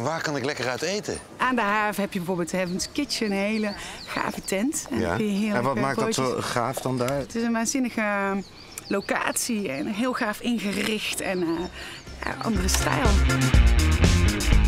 En waar kan ik lekker uit eten? Aan de haven heb je bijvoorbeeld Heaven's Kitchen, een hele gave tent. En wat maakt dat zo gaaf dan daar? Het is een waanzinnige locatie en heel gaaf ingericht en andere stijl.